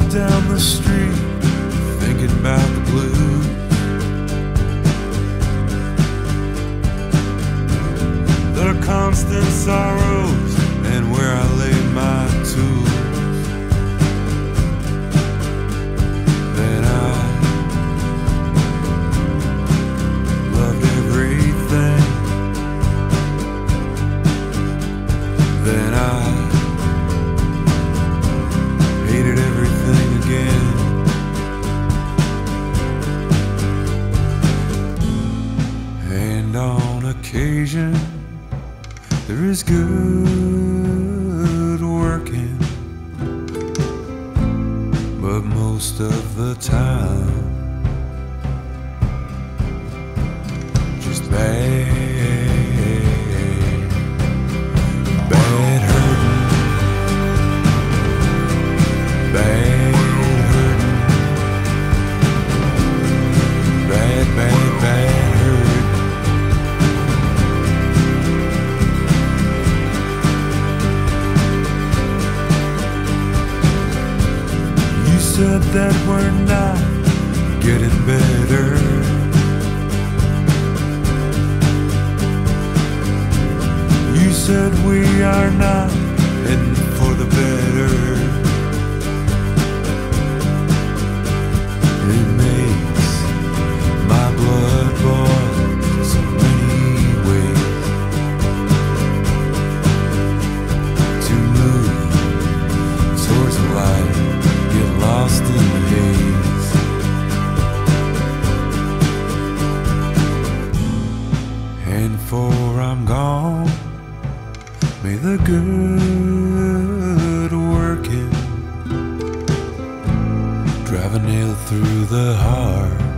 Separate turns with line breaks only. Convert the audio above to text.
down the street, thinking about the blues. The constant sorrows and where I lay my tools. Then I loved everything. Then I hated everything again. And on occasion there is good working, but most of the time just bad. Bad hurting, bad hurting, bad, bad, bad hurting. You said that we're not getting better. You said we are not heading for the better. It makes my blood boil so many ways to move towards the light, get lost in the haze. And before I'm gone, may the good working drive a nail through the heart.